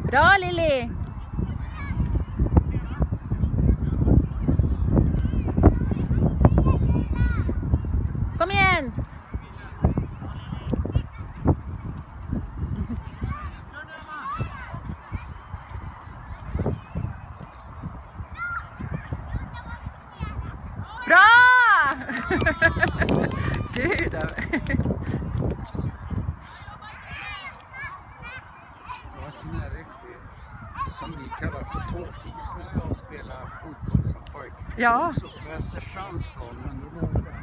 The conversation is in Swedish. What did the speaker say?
Bra Lilly! Kom igen! Bra! Gud! Sån här riktig, som vi kallar för tåfis när jag spelar fotboll som pojk. Ja. Så pressar chansplan, men då var det